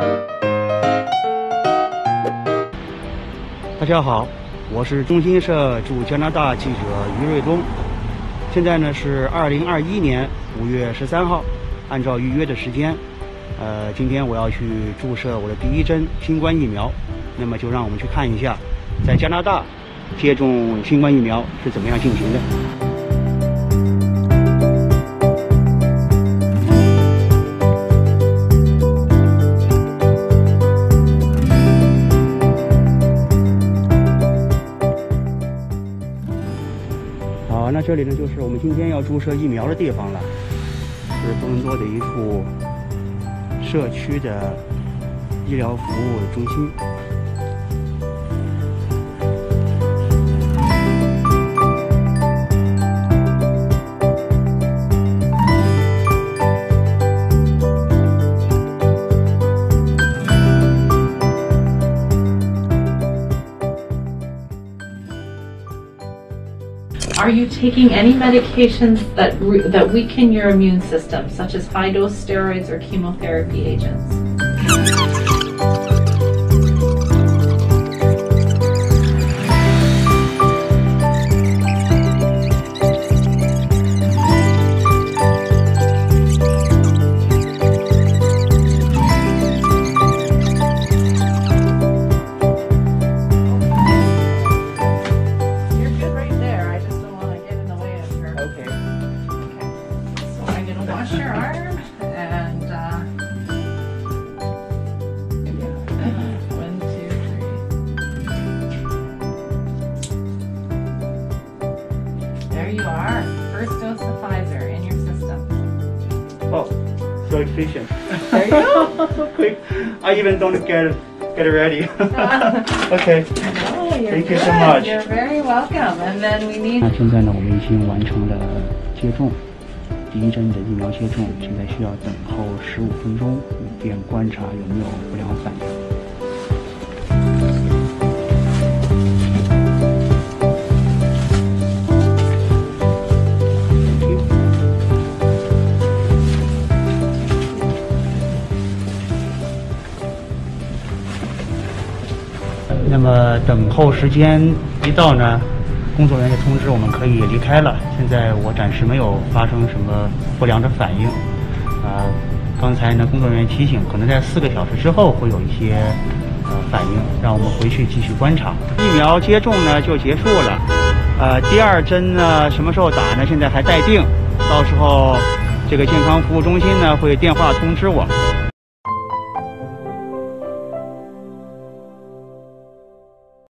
大家好，我是中新社驻加拿大记者于瑞东。现在呢是2021年5月13号，按照预约的时间，今天我要去注射我的第一针新冠疫苗。那么就让我们去看一下，在加拿大接种新冠疫苗是怎么样进行的。好，那这里呢就是我们今天要注射疫苗的地方了，是多伦多的一处社区的医疗服务中心。 Are you taking any medications that weaken your immune system, such as high-dose steroids or chemotherapy agents? Wash your arm and 1, 2, 3. There you are. First dose of Pfizer in your system. Oh, so efficient. There you go. So quick. I even don't get ready. Okay. No, Thank you so much. You're very welcome. And then we need. 那现在呢，我们已经完成了接种。第一针的疫苗接种，现在需要等候15分钟，以便观察有没有不良反应。那么等候时间一到呢，工作人员通知我们可以离开了。现在我暂时没有发生什么不良的反应。刚才呢，工作人员提醒，可能在4个小时之后会有一些反应，让我们回去继续观察。疫苗接种呢就结束了。第2针呢什么时候打呢？现在还待定，到时候这个健康服务中心呢会电话通知我。